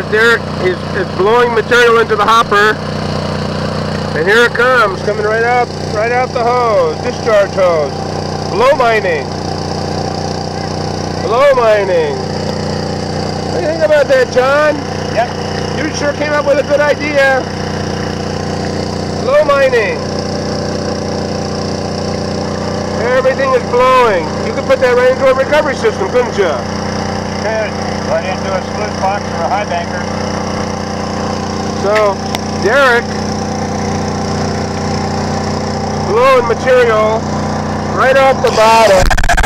Derek is blowing material into the hopper. And here it comes, coming right out the hose, discharge hose. Blow mining. Blow mining. What do you think about that, John? Yep. You sure came up with a good idea. Blow mining. Everything is blowing. You could put that right into a recovery system, couldn't you? Could. Right into a sluice box or a high banker. So, Derek blowing material right off the bottom.